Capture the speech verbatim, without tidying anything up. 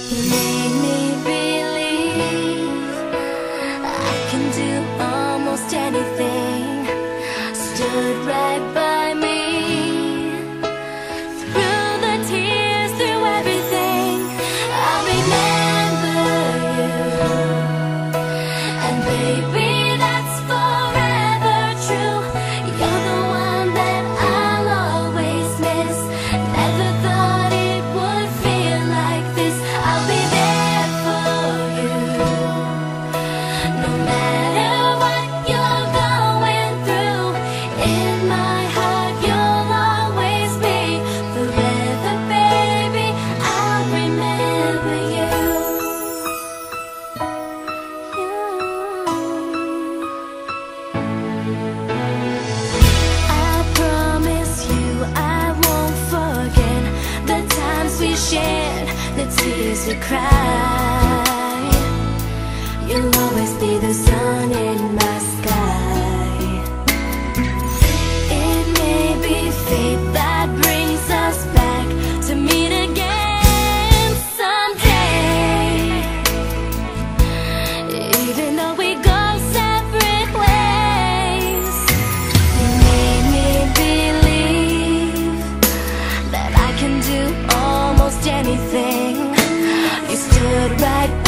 You made me believe I can do almost anything. Stood right by me through the tears, through everything. I'll remember you, and baby, that's forever true. You're the one that I'll always miss. Never thought it would feel like this. I'll be there for you, no matter what you're going through. In my heart, you'll always be forever, baby. I'll remember you. I promise you I won't forget the times we shared, the tears we cried. You'll always be the sun in my sky. It may be fate that brings us back to meet again someday. Even though we go separate ways, you made me believe that I can do almost anything. You stood right